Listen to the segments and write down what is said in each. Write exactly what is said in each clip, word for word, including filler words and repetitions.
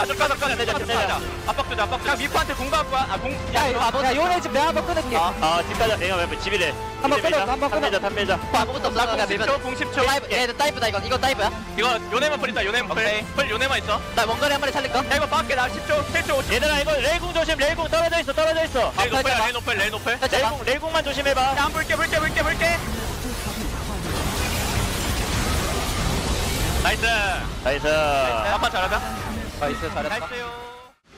잠깐 잠깐 내자 내자 압박 주자 압박 주자 미프한테 공부할 거야 아공 야 야 요네 집 내가 한번 끊을게. 아 집가자 내가 왜 집이래 한번 끊어 한번 끊어. 탐내자 탐내자 아무것도 없어. 그냥 공 십 초 공 십 초 얘 다이브다 이거. 이거 다이브야. 이거 요네만 풀린다 요네만 풀 풀 요네만 있어 나 원거리 한 마리 살릴까? 야 이거 밖에 나 십 초 칠 초 오 초 얘들아 이거 레이궁 조심 레이궁 떨어져 있어 떨어져 있어 레일 노플 레일 노플 레일 노플 레이궁 레이궁만 조심해봐 야 물게 물게 물게 물게 나이스 나이스 아빠 잘하자 나이스 잘했다. 나이스요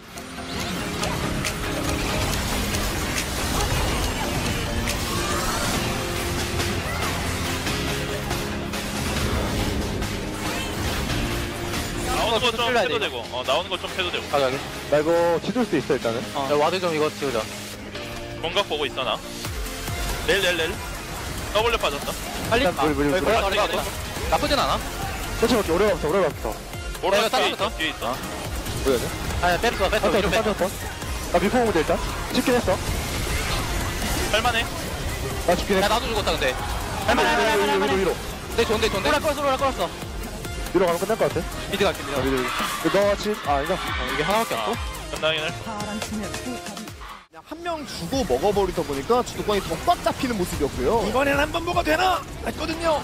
나오는 거 좀 해도 되고 어 나오는 거 좀 해도 되고 가자. 나 이거 지줄 수 있어 일단은. 야 와드 좀 이거 지우자. 공각 보고 있어 나 렐 렐 렐 W 빠졌어 빨리. 일단 물, 물, 물. 거의 거의 거의 나쁘진 않아. 천천히 먹게 오래 가부터 오래 가부터. 오른쪽 이거 뒤에 있어 따라붙어? 뒤에 있어 뭐야 돼? 아니 뺐어 뺐어. 빠졌어 뒤로 뺐어. 빠졌어. 나 미포 공대 일단. 찍긴 했어. 할만해 나 죽긴 야 했어. 나도 죽었다 근데. 위로 위로 위로 위로 위로. 네 좋은데 좋은데. 오라 끌었어 오라 끌었어. 위로 가면 끝날 것 같아. 미드 갈게 미드. 아 위로 위로. 너 집, 아 아니다. 어, 이게 하나밖에 없고. 끝나긴 할 그냥 한 명 주고 먹어버리다 보니까 주도권이 더 꽉 잡히는 모습이었고요. 이번엔 한 번 먹어도 되나? 했거든요.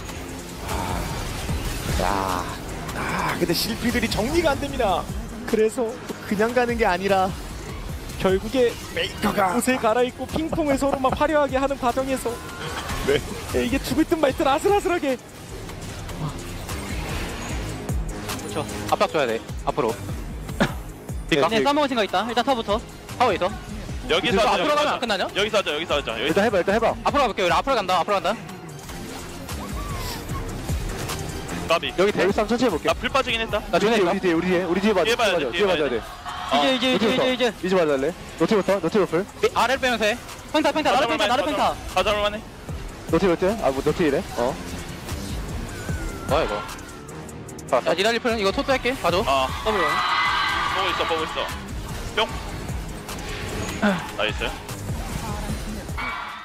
야, 아 근데 실피들이 정리가 안 됩니다. 그래서 그냥 가는 게 아니라 결국에 메이커가 옷을 갈아입고 핑퐁을 서로 막 화려하게 하는 과정에서 네. 이게 죽을 듯 말 듯 아슬아슬하게. 그렇죠. 압박 줘야 돼. 앞으로. 네, 싸먹을 생각 있다. 일단 타부터. 타워 있어. 여기서 하자 앞으로 가면 여기서 안 끝나냐? 하자 여기서 하자 여기서 하자 여기서 일단 해봐 일단 해봐. 앞으로 가볼게. 우리 앞으로 간다. 앞으로 간다. 까비 여기 대위 싸움 천천히 해볼게. 나풀 빠지긴 했다 나 우리 전에 뒤에 있다. 우리 뒤에 우리 뒤에 우리 뒤에 맞아. 뒤에 봐야 돼, 뒤에 뒤에 맞아야 봐야 돼. 이제 이제 이제 이제 이제. 이제 맞아할래? 노티부터 노티부터. 아래를 빼면서 해. 펜타 펜타 나르 펜타 나르 펜타. 가자볼만해 노티 몇 대? 아뭐 노티 이래? 어. 뭐야 이거? 야 니달리 풀은 이거 토스 할게. 봐줘. 아 더블. 보고 있어 보고 있어 뿅 나이스